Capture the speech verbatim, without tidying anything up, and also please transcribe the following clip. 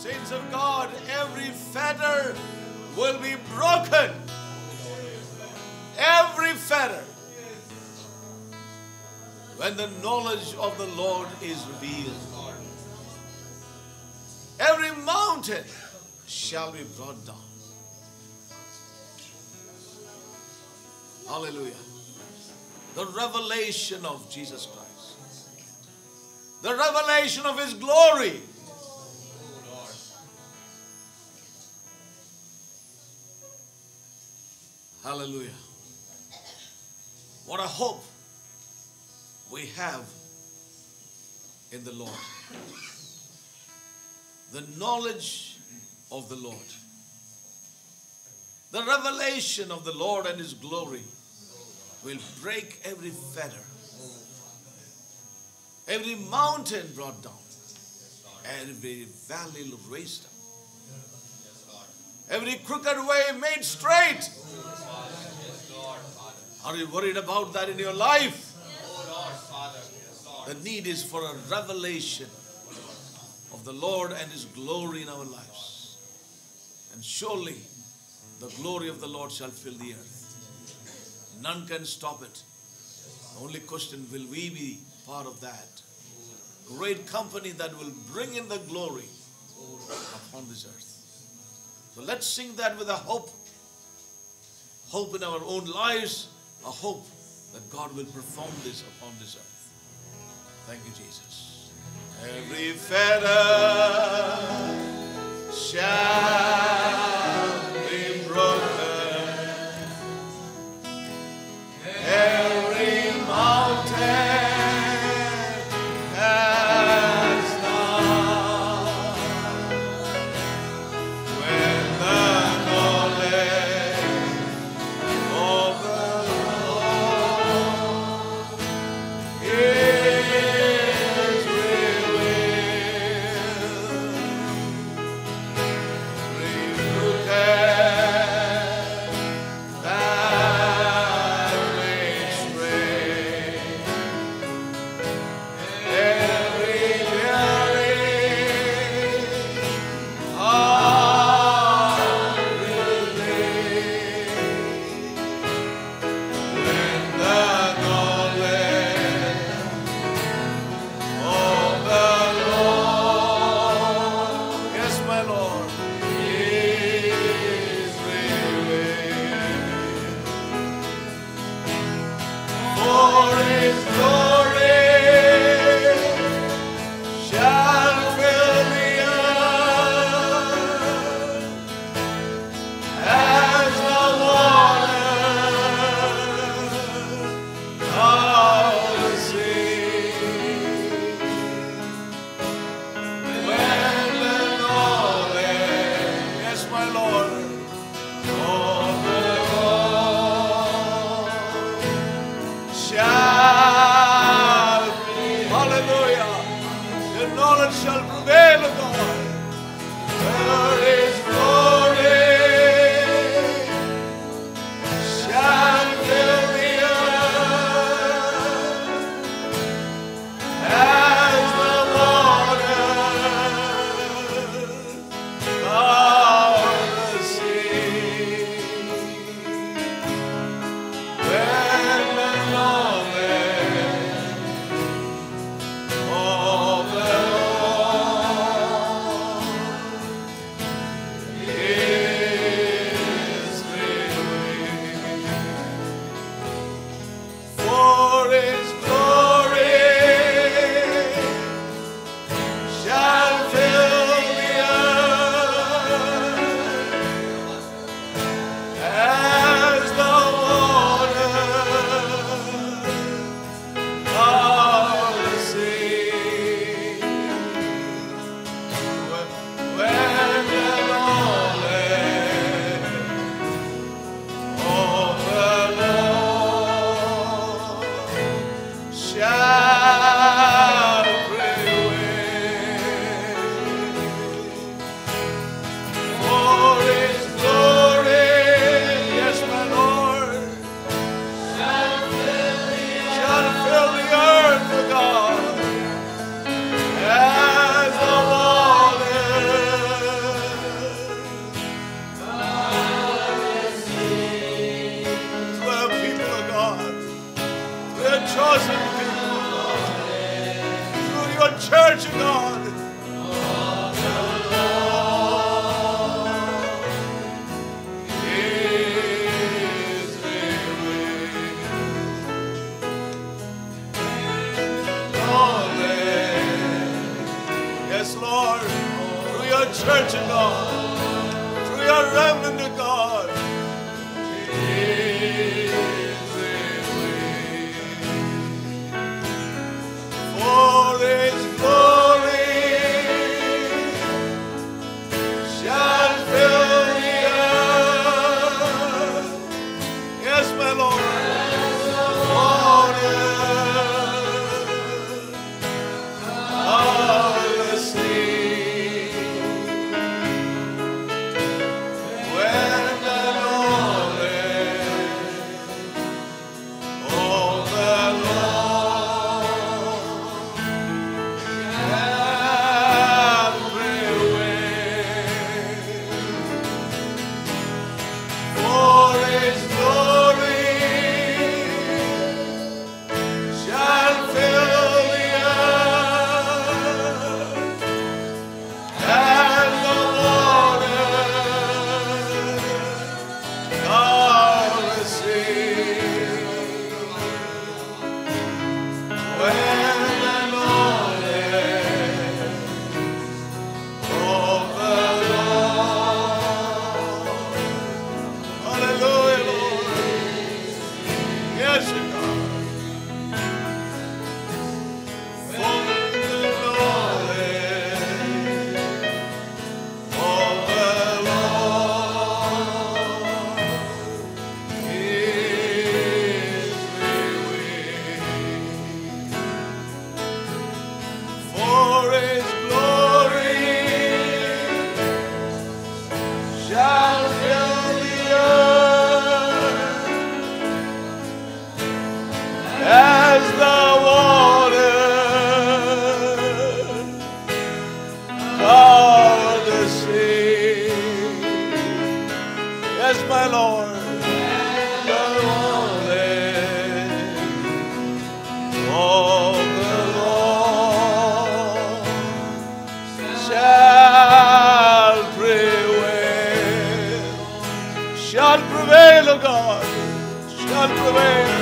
Saints of God, every fetter will be broken. Every fetter. When the knowledge of the Lord is revealed, every mountain shall be brought down. Hallelujah. The revelation of Jesus Christ. The revelation of His glory. Hallelujah. What a hope we have in the Lord. The knowledge of the Lord. The revelation of the Lord and His glory will break every fetter, every mountain brought down, every valley raised up, every crooked way made straight. Are you worried about that in your life? The need is for a revelation of the Lord and His glory in our lives. And surely the glory of the Lord shall fill the earth. None can stop it. The only question, will we be part of that great company that will bring in the glory upon this earth? So let's sing that with a hope. Hope in our own lives. A hope that God will perform this upon this earth. Thank you, Jesus. Every fetter shall be broken. Every mountain has gone. When the knowledge of the Lord is revealed, rebuke that which breaks. Every weary heart will live when the knowledge of the Lord, yes, my Lord, is revealed. For His glory shall fill the earth as the waters of the sea. When the knowledge, yes, my Lord, of the Lord shall, hallelujah, your knowledge shall prevail, O God. Where His glory shall fill the earth as the waters of the sea. When the knowledge of the Lord church, O God. Yes, Lord, through your church, O God, through your remnant, O God. For His glory shall fill the earth. Yes, my Lord. Shall prevail, O God, shall prevail.